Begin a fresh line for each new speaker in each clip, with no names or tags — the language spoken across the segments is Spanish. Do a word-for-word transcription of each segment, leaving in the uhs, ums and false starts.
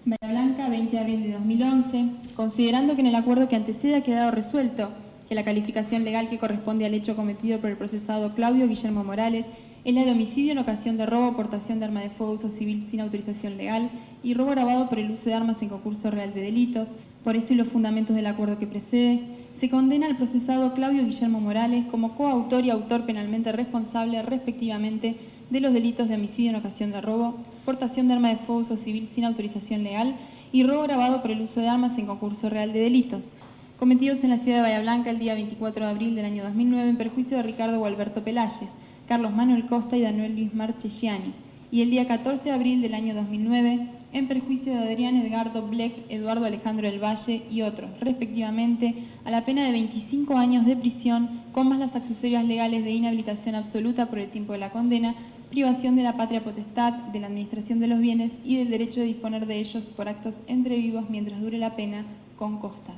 Bahía Blanca, veinte de abril de dos mil once. Considerando que en el acuerdo que antecede ha quedado resuelto que la calificación legal que corresponde al hecho cometido por el procesado Claudio Guillermo Morales es la de homicidio en ocasión de robo, portación de arma de fuego, uso civil sin autorización legal y robo agravado por el uso de armas en concurso real de delitos. Por esto y los fundamentos del acuerdo que precede, se condena al procesado Claudio Guillermo Morales como coautor y autor penalmente responsable, respectivamente, de los delitos de homicidio en ocasión de robo, portación de arma de fuego, uso civil sin autorización legal y robo agravado por el uso de armas en concurso real de delitos, cometidos en la ciudad de Bahía Blanca el día veinticuatro de abril del año dos mil nueve en perjuicio de Ricardo Gualberto Pelayes, Carlos Manuel Costa y Daniel Luis Marchesciani, y el día catorce de abril del año dos mil nueve en perjuicio de Adrián Edgardo Bleck, Eduardo Alejandro del Valle y otros, respectivamente, a la pena de veinticinco años de prisión, con más las accesorias legales de inhabilitación absoluta por el tiempo de la condena, privación de la patria potestad, de la administración de los bienes y del derecho de disponer de ellos por actos entre vivos mientras dure la pena, con costas.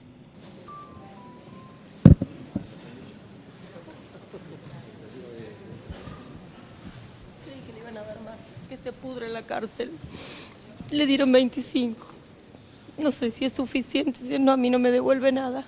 Creí que le iban a dar más, que se pudre en la cárcel. Le dieron veinticinco. No sé si es suficiente, si no, a mí no me devuelve nada.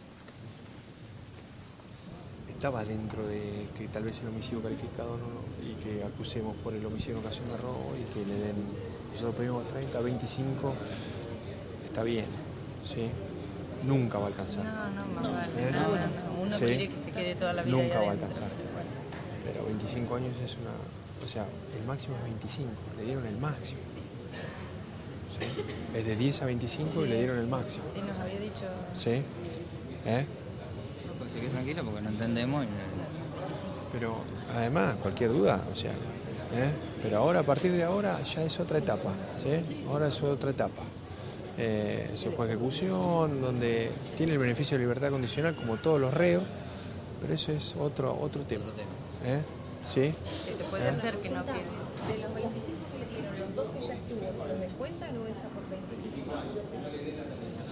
Estaba dentro de que tal vez el homicidio calificado no, y que acusemos por el homicidio en ocasión de robo y que le den, nosotros pedimos treinta, veinticinco, está bien, ¿sí? Nunca va a alcanzar.
No, no, no, vale.
¿Eh?
no, no, no. Uno
¿Sí?
quiere que se quede toda la vida.
Nunca va a alcanzar. Pero veinticinco años es una, o sea, el máximo es veinticinco, le dieron el máximo. ¿Sí? Es de diez a veinticinco sí, y le dieron el máximo.
Sí, nos había dicho.
¿Sí? ¿Eh?
Se quede tranquilo porque no entendemos. Y...
Pero además, cualquier duda, o sea, ¿eh? Pero ahora, a partir de ahora, ya es otra etapa, ¿sí? Ahora es otra etapa. Eh, se fue ejecución, donde tiene el beneficio de libertad condicional como todos los reos, pero eso es otro, otro tema. ¿Eh? ¿Sí?
Que se puede
¿Eh?
hacer que no quede.
De los veinticinco que le dieron, los dos que ya estuvo, ¿se los descuentan o esa por veinticinco?